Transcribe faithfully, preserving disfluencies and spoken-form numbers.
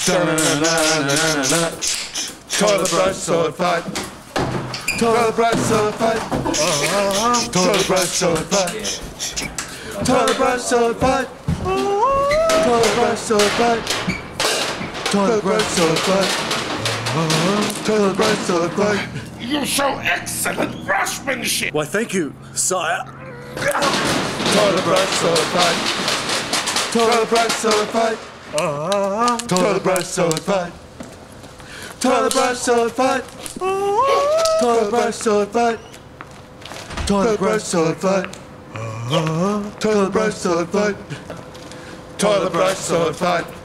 Da-na-na-na-na-na-na. Toilet brush sword fight. Toilet brush sword fight. Toilet brush sword fight. Toilet brush sword fight. Toilet brush sword fight. Toilet brush sword fight. Toilet brush sword fight. You show excellent brushmanship. Why, thank you, sire. Toilet brush sword fight. Toilet brush sword fight. Toilet brush sword fight. Toilet brush sword fight. Toilet brush sword fight. Toilet brush sword fight. Toilet brush sword fight. Toilet brush sword fight.